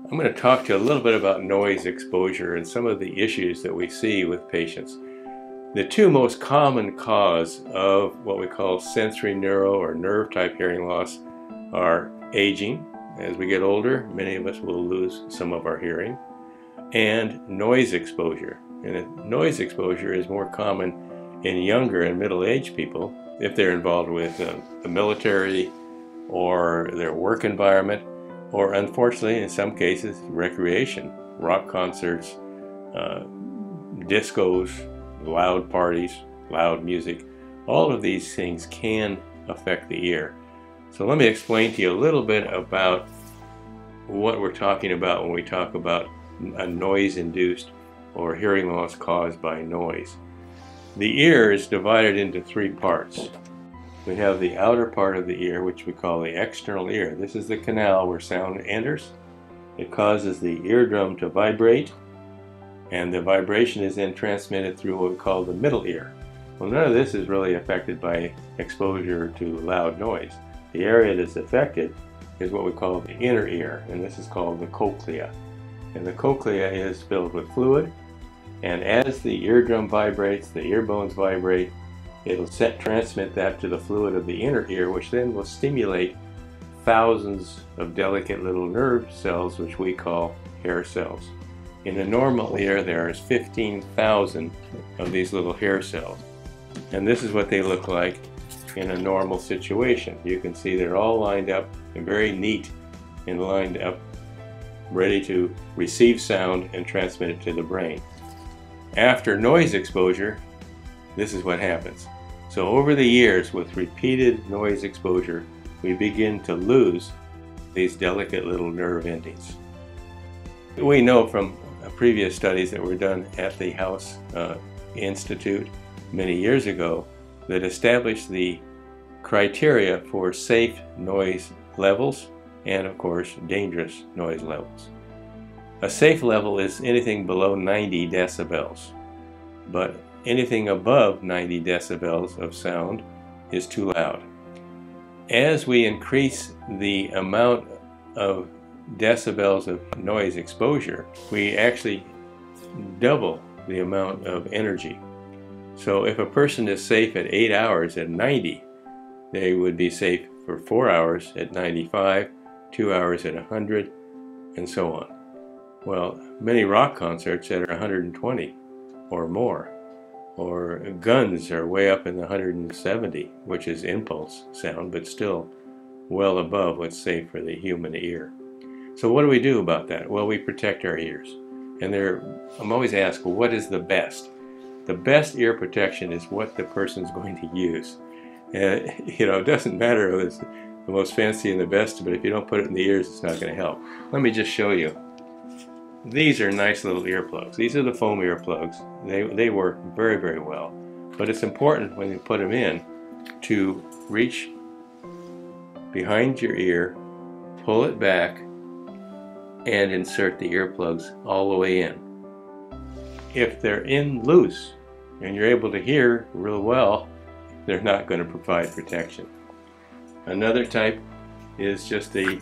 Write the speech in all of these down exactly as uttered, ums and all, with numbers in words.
I'm going to talk to you a little bit about noise exposure and some of the issues that we see with patients. The two most common cause of what we call sensory neuro or nerve type hearing loss are aging. As we get older, many of us will lose some of our hearing, and noise exposure. And noise exposure is more common in younger and middle-aged people if they're involved with uh, the military or their work environment, or unfortunately in some cases recreation, rock concerts, uh, discos, loud parties, loud music. All of these things can affect the ear. So let me explain to you a little bit about what we're talking about when we talk about a noise-induced or hearing loss caused by noise. The ear is divided into three parts. We have the outer part of the ear, which we call the external ear. This is the canal where sound enters. It causes the eardrum to vibrate, and the vibration is then transmitted through what we call the middle ear. Well, none of this is really affected by exposure to loud noise. The area that's affected is what we call the inner ear, and this is called the cochlea. And the cochlea is filled with fluid, and as the eardrum vibrates, the ear bones vibrate, it'll set, transmit that to the fluid of the inner ear, which then will stimulate thousands of delicate little nerve cells, which we call hair cells. In a normal ear, there are fifteen thousand of these little hair cells. And this is what they look like in a normal situation. You can see they're all lined up and very neat and lined up, ready to receive sound and transmit it to the brain. After noise exposure, this is what happens. So over the years, with repeated noise exposure, we begin to lose these delicate little nerve endings. We know from previous studies that were done at the House uh, Institute many years ago that established the criteria for safe noise levels and, of course, dangerous noise levels. A safe level is anything below ninety decibels, but anything above ninety decibels of sound is too loud. As we increase the amount of decibels of noise exposure, we actually double the amount of energy. So if a person is safe at eight hours at ninety, they would be safe for four hours at ninety-five, two hours at one hundred, and so on. Well, many rock concerts that are one hundred twenty or more, or guns are way up in the one hundred seventy, which is impulse sound, but still well above what's safe for the human ear. So what do we do about that? Well, we protect our ears. And there, I'm always asked, well, what is the best? The best ear protection is what the person's going to use. And, you know, it doesn't matter if it's the most fancy and the best, but if you don't put it in the ears, it's not going to help. Let me just show you. These are nice little earplugs. These are the foam earplugs. They, they work very, very well. But it's important when you put them in to reach behind your ear, pull it back, and insert the earplugs all the way in. If they're in loose and you're able to hear real well, they're not going to provide protection. Another type is just the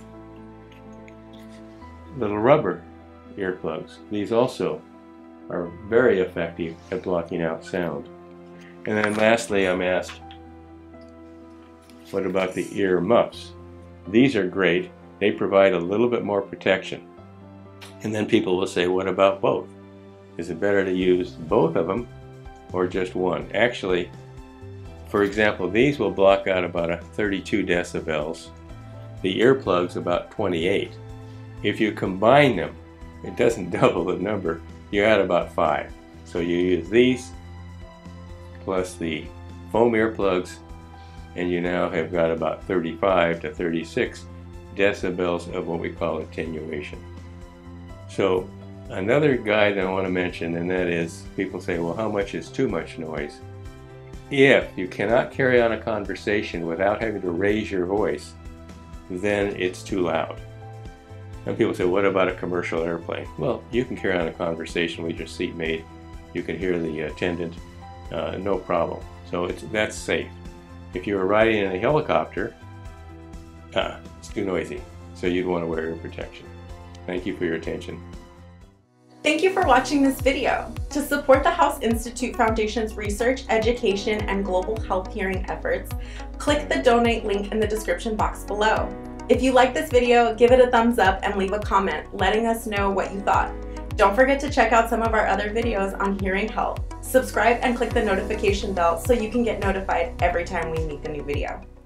little rubber earplugs. These also are very effective at blocking out sound. And then lastly, I'm asked, what about the ear muffs? These are great. They provide a little bit more protection. And then people will say, what about both? Is it better to use both of them or just one? Actually, for example, these will block out about a thirty-two decibels. The earplugs about twenty-eight. If you combine them, it doesn't double the number. You add about five. So you use these plus the foam earplugs, and you now have got about thirty-five to thirty-six decibels of what we call attenuation. So another guide I want to mention, and that is, people say, well, how much is too much noise? If you cannot carry on a conversation without having to raise your voice, then it's too loud. And people say, what about a commercial airplane? Well, you can carry on a conversation with your seatmate. You can hear the attendant, uh, no problem. So it's, that's safe. If you were riding in a helicopter, uh, it's too noisy. So you'd want to wear ear protection. Thank you for your attention. Thank you for watching this video. To support the House Institute Foundation's research, education, and global health hearing efforts, click the donate link in the description box below. If you like this video, give it a thumbs up and leave a comment letting us know what you thought. Don't forget to check out some of our other videos on hearing health. Subscribe and click the notification bell so you can get notified every time we make a new video.